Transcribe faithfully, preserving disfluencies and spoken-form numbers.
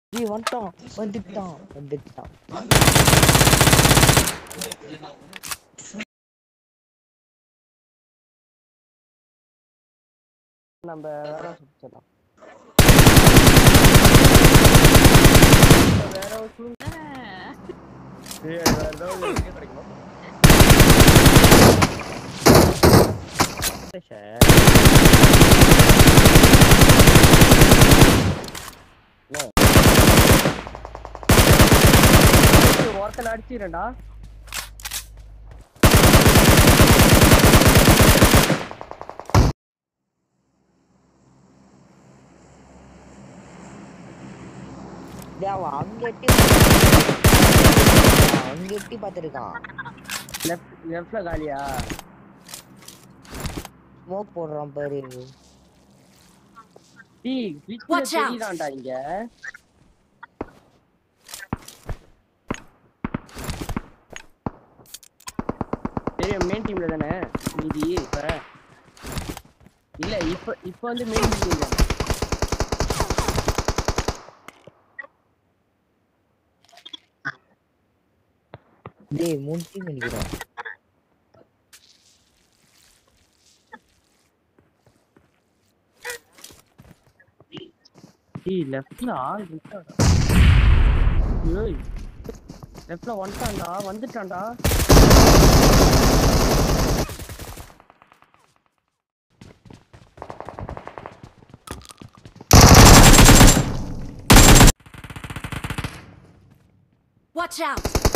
G வந்துட்டான் வந்துட்டான் வந்துட்டான் நம்ம வேற சுத்தலாம் வேற ஒரு ஏய் வேற ஏதாவது எங்க கிடைக்குமா சார் நோ ஒருத்தனை அடிச்சிரேன்டா தேவா அங்க எட்டி அங்க எட்டி பார்த்துருக்கான் லெஃப்ட் லெஃப்ட்ல காலியா ஸ்மோக் போடுறான் பாரு டேய் விக்கில தெரியுதான்டா இங்க தெரியும் மெயின் டீம்ல தானே மீதி இப்ப இல்ல இப்ப இப்ப வந்து மெயின் டீம் தான் டேய் மூணு டீம் நிக்கிறோம் டேய் லெஃப்ட்ல ஆள் இருக்காடா ஏய் லெஃப்ட்ல வந்துட்டான்டா வந்துட்டான்டா Watch out!